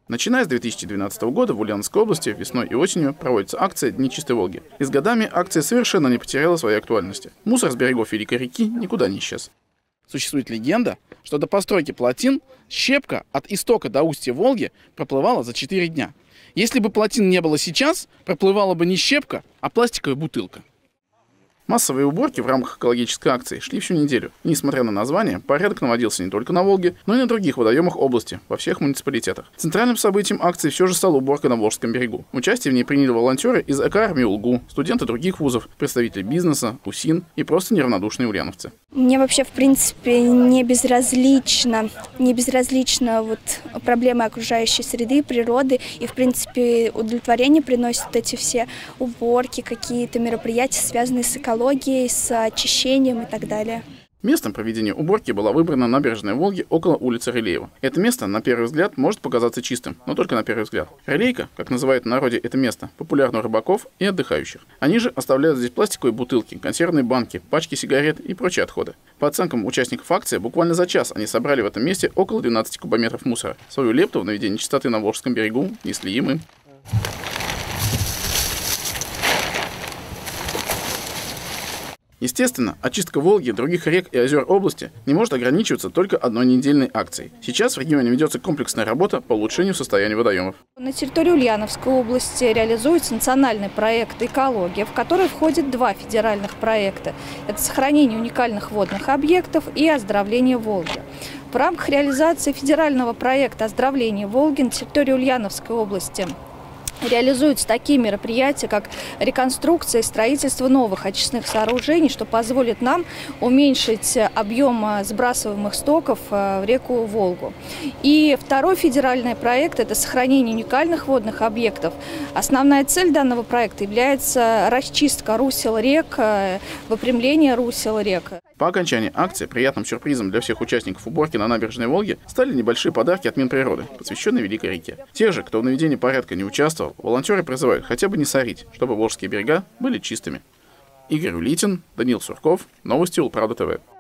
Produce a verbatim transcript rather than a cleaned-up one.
Начиная с две тысячи двенадцатого года в Ульяновской области весной и осенью проводится акция «Дни чистой Волги». И с годами акция совершенно не потеряла своей актуальности. Мусор с берегов Великой реки никуда не исчез. Существует легенда, что до постройки плотин щепка от истока до устья Волги проплывала за четыре дня. Если бы плотин не было сейчас, проплывала бы не щепка, а пластиковая бутылка. Массовые уборки в рамках экологической акции шли всю неделю. И, несмотря на название, порядок наводился не только на Волге, но и на других водоемах области, во всех муниципалитетах. Центральным событием акции все же стала уборка на Волжском берегу. Участие в ней приняли волонтеры из Эко-армии УЛГУ, студенты других вузов, представители бизнеса, УСИН и просто неравнодушные ульяновцы. Мне вообще, в принципе, не безразлично, не безразлично вот проблемы окружающей среды, природы. И, в принципе, удовлетворение приносят эти все уборки, какие-то мероприятия, связанные с экологией, с очищением и так далее. Местом проведения уборки была выбрана набережная Волги около улицы Рылеева. Это место, на первый взгляд, может показаться чистым, но только на первый взгляд. Рылейка, как называют в народе это место, популярно у рыбаков и отдыхающих. Они же оставляют здесь пластиковые бутылки, консервные банки, пачки сигарет и прочие отходы. По оценкам участников акции, буквально за час они собрали в этом месте около двенадцати кубометров мусора. Свою лепту в наведение чистоты на Волжском берегу несли и мы. Естественно, очистка Волги, других рек и озер области не может ограничиваться только одной недельной акцией. Сейчас в регионе ведется комплексная работа по улучшению состояния водоемов. На территории Ульяновской области реализуется национальный проект «Экология», в который входят два федеральных проекта. Это сохранение уникальных водных объектов и оздоровление Волги. В рамках реализации федерального проекта оздоровления Волги на территории Ульяновской области реализуются такие мероприятия, как реконструкция и строительство новых очистных сооружений, что позволит нам уменьшить объем сбрасываемых стоков в реку Волгу. И второй федеральный проект – это сохранение уникальных водных объектов. Основная цель данного проекта является расчистка русел рек, выпрямление русел рек. По окончании акции приятным сюрпризом для всех участников уборки на набережной Волги стали небольшие подарки от Минприроды, посвященные Великой реке. Тех же, кто в наведении порядка не участвовал, волонтеры призывают хотя бы не сорить, чтобы волжские берега были чистыми. Игорь Улитин, Даниил Сурков, новости Улправда ТВ.